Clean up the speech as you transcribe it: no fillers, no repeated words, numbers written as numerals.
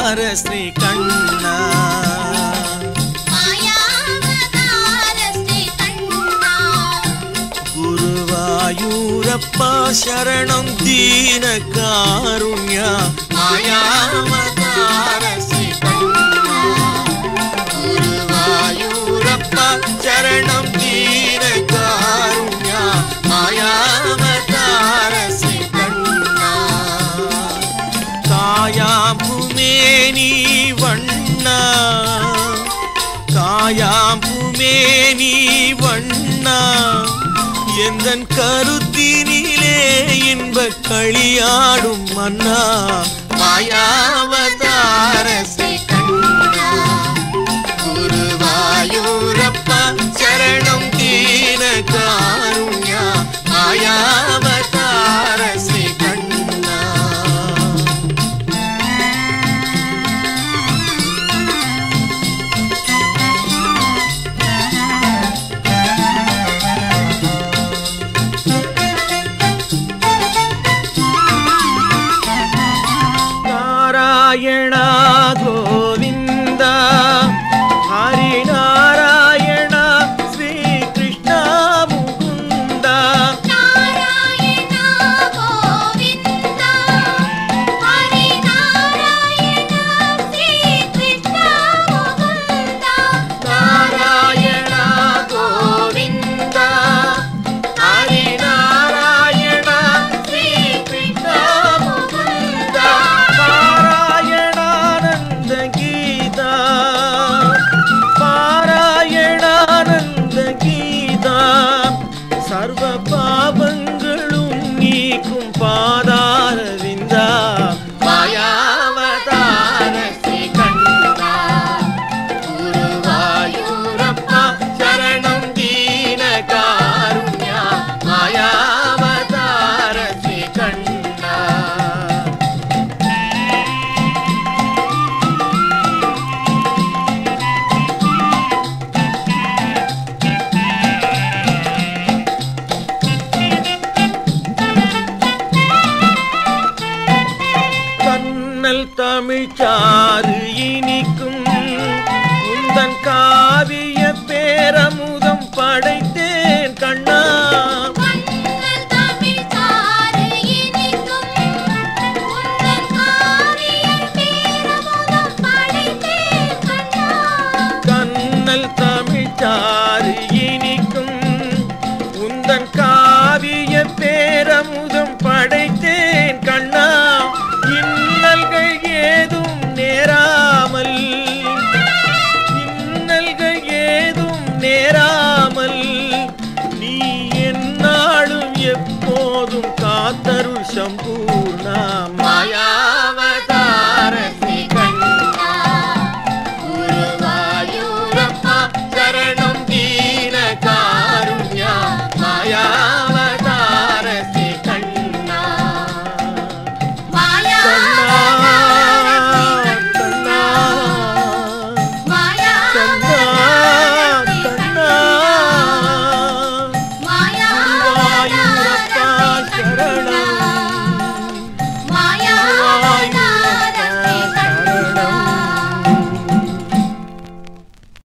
ஸ்ரீ கண்ணா குருவாயூரப்பா சரணம் தீன காருண்யா மாயாவதார ஸ்ரீ கண்ணா குருவாயூரப்பா சரணம் தீன காருண்யா மாயாவதார ஸ்ரீ கண்ணா காயாம்புமேனி வண்ணா காயாம்புமேனி வண்ணா எந்தன் கருத்தினிலே இன்பக் களியாடும் மன்னா மாயாவதார ஸ்ரீ கண்ணா குருவாயூரப்பா சரணம் தீன காருண்யா மாயாவதார ஸ்ரீ கண்ணா நாராயணா கோவிந்தா ஹரி நாராயணா ஸ்ரீ கிருஷ்ணா முகுந்தா நாராயணா கோவிந்தா ஹரி நாராயணா ஸ்ரீ கிருஷ்ணா முகுந்தா நாராயணா கோவிந்தா ஹரி நாராயணா ஸ்ரீ கிருஷ்ணா முகுந்தா பாராயணானந்த கீதா பாராயணானந்த கீதா சர்வ பாவங்களும் நீக்கும் பாதார விந்தா மாயாவதார ஸ்ரீ கண்ணா குருவாயூரப்பா சரணம் தீன காருண்யா மாயாவதார ஸ்ரீ கண்ணா கண்ணல் தமிழ்ச்சாறு இனிக்கும் உந்தன் காவிய பேரமுதம் படைத்தேன் கண்ணா கண்ணல் தமிழ்ச்சாறு இனிக்கும் உந்தன் காவிய பேரமுதம் படைத்தேன் கண்ணா கண்ணல் தமிழ்ச்சாறு இனிக்கும் உந்தன் காவிய பேரமுதம் படைத்தேன் கண்ணா இன்னல்கள் ஏதும் நேராமல் இன்னல்கள் ஏதும் நேராமல் நீ எந்நாளும் எப்போதும் காத்தருள் சம்பு